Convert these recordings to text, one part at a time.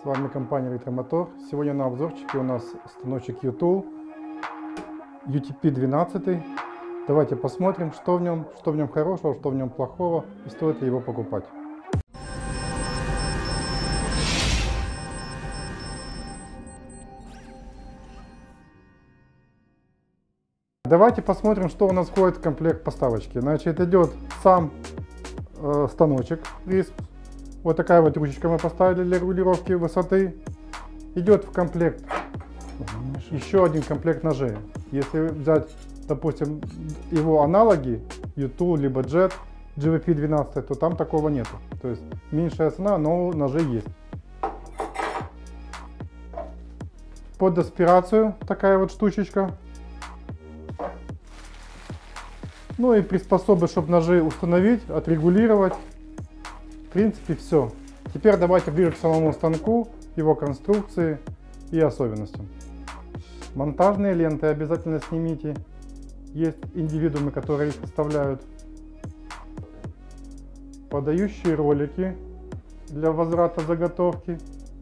С вами компания Электромотор. Сегодня на обзорчике у нас станочек U-Tool UTP 12. Давайте посмотрим, что в нем хорошего, что в нем плохого и стоит ли его покупать. Давайте посмотрим, что у нас входит в комплект поставочки. Значит, идет сам станочек. Вот такая вот ручечка мы поставили для регулировки высоты. Идет в комплект еще один комплект ножей. Если взять, допустим, его аналоги U-Tool либо Jet GVP 12, то там такого нету. То есть меньшая цена, но ножи есть. Под аспирацию такая вот штучечка. Ну и приспособы, чтобы ножи установить, отрегулировать. В принципе, все. Теперь давайте ближе к самому станку, его конструкции и особенностям. Монтажные ленты обязательно снимите. Есть индивидуумы, которые их вставляют. Подающие ролики для возврата заготовки.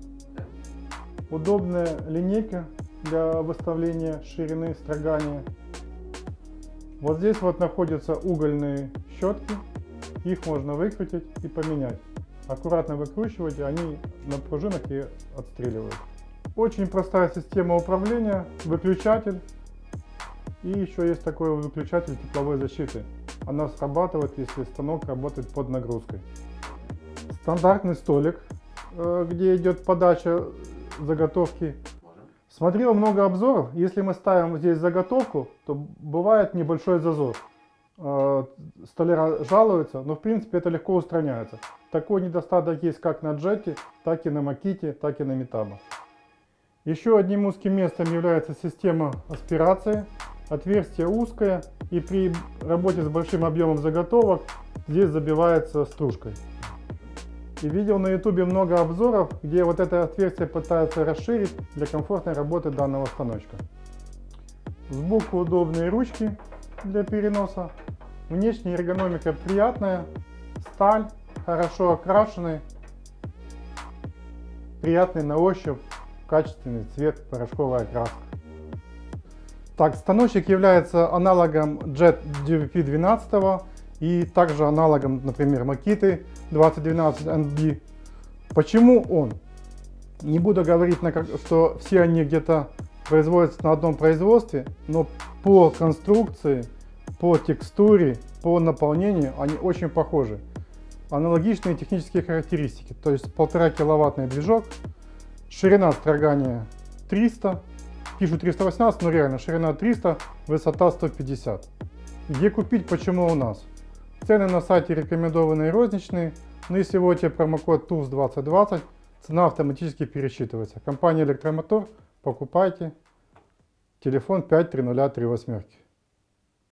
Удобная линейка для выставления ширины строгания. Вот здесь вот находятся угольные щетки. Их можно выкрутить и поменять. Аккуратно выкручивайте, они на пружинах и отстреливают. Очень простая система управления. Выключатель. И еще есть такой выключатель тепловой защиты. Она срабатывает, если станок работает под нагрузкой. Стандартный столик, где идет подача заготовки. Смотрел много обзоров. Если мы ставим здесь заготовку, то бывает небольшой зазор. Столяра жалуются, но в принципе это легко устраняется. Такой недостаток есть как на Джете, так и на Makita, так и на Metabo. Еще одним узким местом является система аспирации. Отверстие узкое, и при работе с большим объемом заготовок здесь забивается стружкой. И видел на YouTube много обзоров, где вот это отверстие пытаются расширить для комфортной работы данного станочка. Сбоку удобные ручки для переноса. Внешняя эргономика приятная, сталь, хорошо окрашенный, приятный на ощупь, качественный цвет, порошковая краска. Так, станочек является аналогом Jet GVP 12 и также аналогом, например, Makita 2012 NB. Почему он? Не буду говорить, что все они где-то производятся на одном производстве, но по конструкции, по текстуре, по наполнению они очень похожи. Аналогичные технические характеристики, то есть 1,5 киловаттный движок, ширина строгания 300, пишут 318, но реально ширина 300, высота 150. Где купить, почему у нас? Цены на сайте рекомендованные розничные, но если вводите промокод TOOLS2020, цена автоматически пересчитывается. Компания Электромотор, покупайте. Телефон 53038.